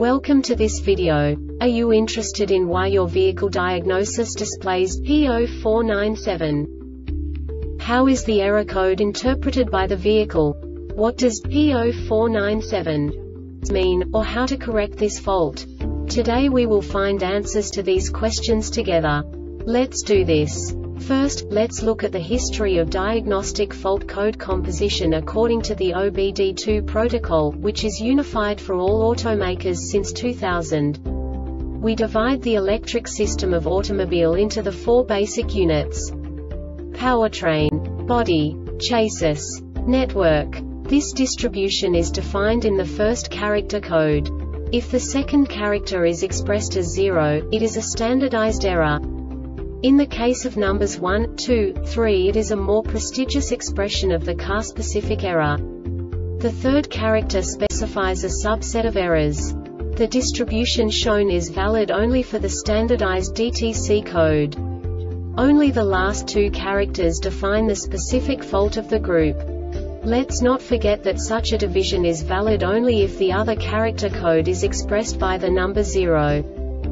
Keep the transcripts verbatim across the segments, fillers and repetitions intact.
Welcome to this video. Are you interested in why your vehicle diagnosis displays P zero four nine seven? How is the error code interpreted by the vehicle? What does P zero four nine seven mean, or how to correct this fault? Today we will find answers to these questions together. Let's do this. First, let's look at the history of diagnostic fault code composition according to the O B D two protocol, which is unified for all automakers since two thousand. We divide the electric system of automobile into the four basic units: powertrain, body, chassis, network. This distribution is defined in the first character code. If the second character is expressed as zero, it is a standardized error. In the case of numbers one, two, three, it is a more prestigious expression of the car-specific error. The third character specifies a subset of errors. The distribution shown is valid only for the standardized D T C code. Only the last two characters define the specific fault of the group. Let's not forget that such a division is valid only if the other character code is expressed by the number zero.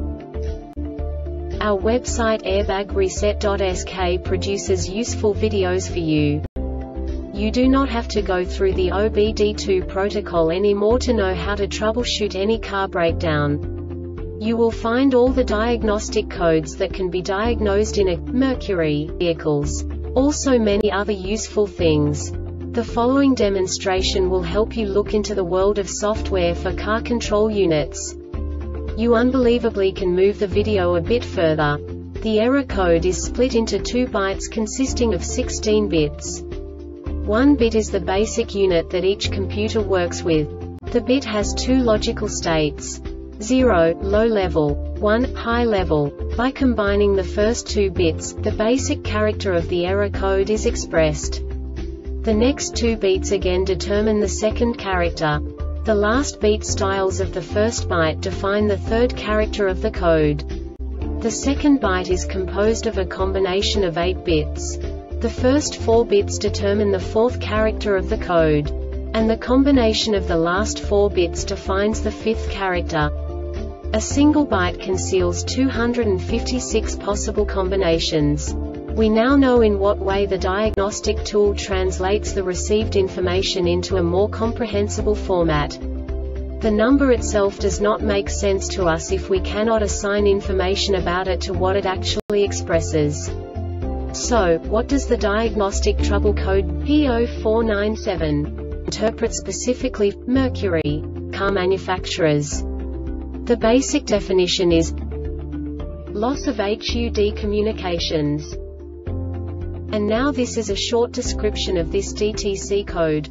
Our website airbag reset dot S K produces useful videos for you. You do not have to go through the O B D two protocol anymore to know how to troubleshoot any car breakdown. You will find all the diagnostic codes that can be diagnosed in a Mercury vehicles. Also many other useful things. The following demonstration will help you look into the world of software for car control units. You unbelievably can move the video a bit further. The error code is split into two bytes consisting of sixteen bits. One bit is the basic unit that each computer works with. The bit has two logical states: zero, low level, one, high level. By combining the first two bits, the basic character of the error code is expressed. The next two bits again determine the second character. The last beat styles of the first byte define the third character of the code. The second byte is composed of a combination of eight bits. The first four bits determine the fourth character of the code. And the combination of the last four bits defines the fifth character. A single byte conceals two hundred fifty-six possible combinations. We now know in what way the diagnostic tool translates the received information into a more comprehensible format. The number itself does not make sense to us if we cannot assign information about it to what it actually expresses. So, what does the diagnostic trouble code P zero four nine seven interpret specifically for Mercury car manufacturers? The basic definition is loss of H U D communications. And now this is a short description of this D T C code.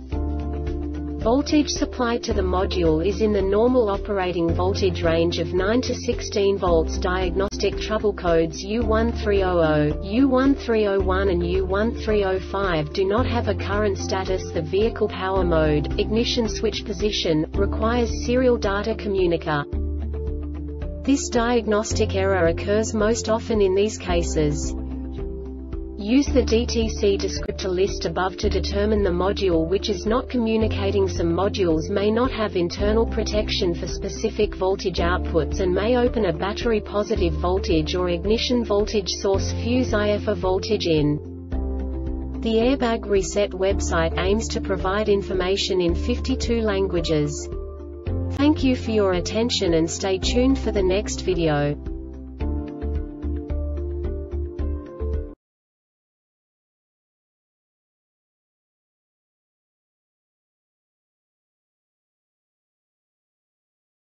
Voltage supplied to the module is in the normal operating voltage range of nine to sixteen volts. Diagnostic trouble codes U one three zero zero, U one three zero one and U one three zero five do not have a current status. The vehicle power mode, ignition switch position, requires serial data communicator. This diagnostic error occurs most often in these cases. Use the D T C descriptor list above to determine the module which is not communicating. Some modules may not have internal protection for specific voltage outputs and may open a battery positive voltage or ignition voltage source fuse I F A voltage in. The Airbag Reset website aims to provide information in fifty-two languages. Thank you for your attention and stay tuned for the next video.